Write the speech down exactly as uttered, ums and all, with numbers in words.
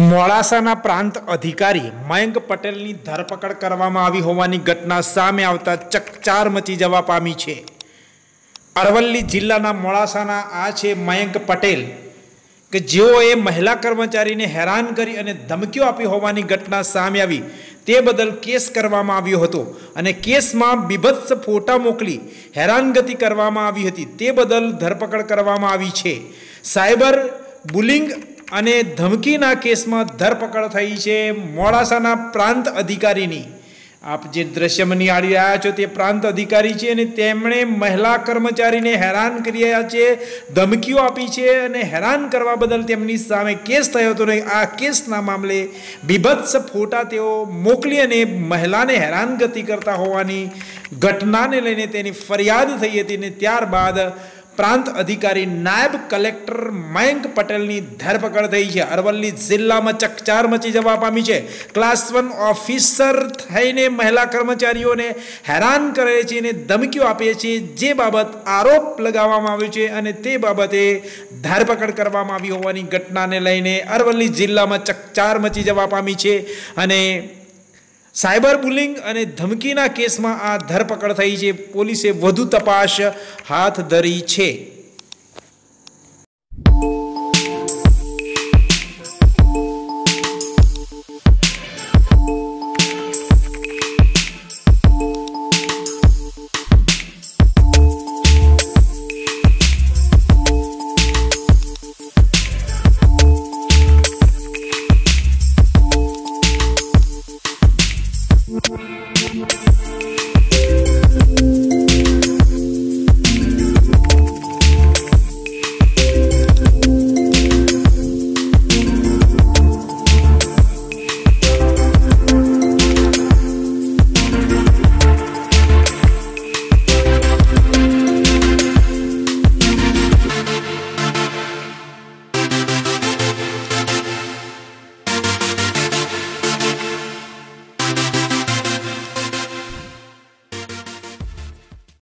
મોડાસાના પ્રાંત અધિકારી મયંક પટેલની ધરપકડ કરવામાં આવી હોવાની ઘટના સામે આવતા ચકચાર મચી જવા પામી છે। અરવલ્લી જિલ્લાના મોડાસાના આ છે મયંક પટેલ કે જેઓએ મહિલા કર્મચારીને હેરાન કરી અને ધમકીઓ આપી હોવાની ઘટના સામે આવી। તે બદલ કેસ કરવામાં આવ્યો હતો અને કેસમાં બીભત્સ ફોટા મોકલી હેરાનગતિ કરવામાં આવી હતી। તે બદલ ધરપકડ કરવામાં આવી છે। સાયબર બુલિંગ અને ધમકીના કેસમાં ધરપકડ થઈ છે મોડાસાના પ્રાંત અધિકારીની। આપ જે દ્રશ્યમાં નિહાળી રહ્યા છો તે પ્રાંત અધિકારી છે અને તેમણે મહિલા કર્મચારીને હેરાન કર્યા છે, ધમકીઓ આપી છે અને હેરાન કરવા બદલ તેમની સામે કેસ થયો હતો। ને આ કેસના મામલે બીભત્સ ફોટા તેઓ મોકલી અને મહિલાને હેરાનગતિ કરતા હોવાની ઘટનાને લઈને તેની ફરિયાદ થઈ હતી ને ત્યારબાદ પ્રાંત અધિકારી નાયબ કલેક્ટર મયંક પટેલની ધરપકડ થઈ છે। અરવલ્લી જિલ્લામાં ચકચાર મચી જવા પામી છે। ક્લાસ વન ઓફિસર થઈને મહિલા કર્મચારીઓને હેરાન કરે છે અને ધમકીઓ આપે છે, જે બાબત આરોપ લગાવવામાં આવ્યો છે અને તે બાબતે ધરપકડ કરવામાં આવી હોવાની ઘટનાને લઈને અરવલ્લી જિલ્લામાં ચકચાર મચી જવા પામી છે અને સાયબર બુલિંગ અને ધમકીના કેસમાં આ ધરપકડ થઈ છે। પોલીસે વધુ તપાસ હાથ ધરી છે।